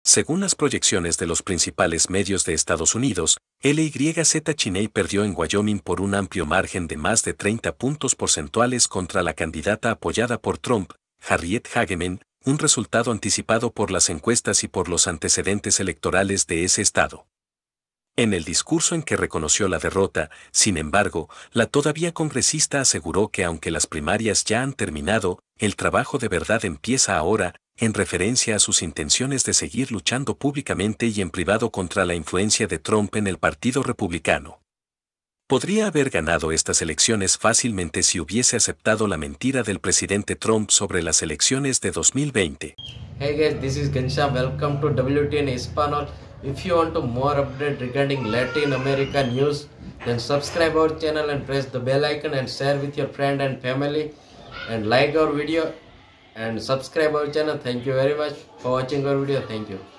Según las proyecciones de los principales medios de Estados Unidos, LYZ Cheney perdió en Wyoming por un amplio margen de más de 30 puntos porcentuales contra la candidata apoyada por Trump, Harriet Hageman, un resultado anticipado por las encuestas y por los antecedentes electorales de ese estado. En el discurso en que reconoció la derrota, sin embargo, la todavía congresista aseguró que aunque las primarias ya han terminado, el trabajo de verdad empieza ahora, en referencia a sus intenciones de seguir luchando públicamente y en privado contra la influencia de Trump en el Partido Republicano. Podría haber ganado estas elecciones fácilmente si hubiese aceptado la mentira del presidente Trump sobre las elecciones de 2020. Hey guys, this is Ghanshyam. Welcome to WTN Hispanol. If you want to more update regarding Latin America news, then subscribe our channel and press the bell icon and share with your friend and family and like our video and subscribe our channel. Thank you very much for watching our video. Thank you.